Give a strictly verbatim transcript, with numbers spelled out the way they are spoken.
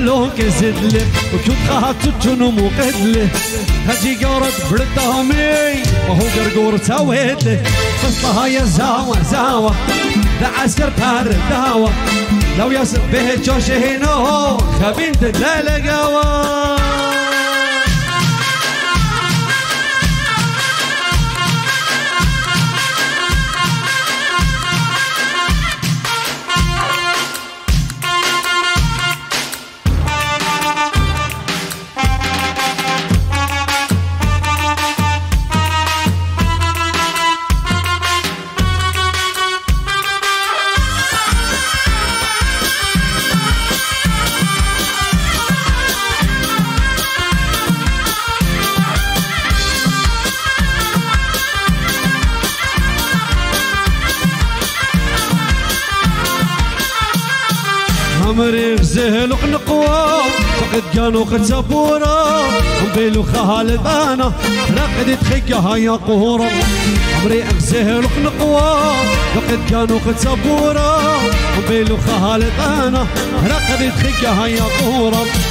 لو كزدلي وكنت خاطر جنو مقدلي هجي قورت بردامي وهو قرقور سويتلي قصتها يا زاوة زاوة دا عسكر بار داوة لو يصب به جوش هنا خبين تدلال قاوة عمري غزال وقنقوة فقد كانوا قد سبورة وبيلو خالد أنا رقدت خيها يا قهورة عمري غزال وقنقوة فقد كانوا قد سبورة وبيلو خالد أنا رقدت خيها يا قهورة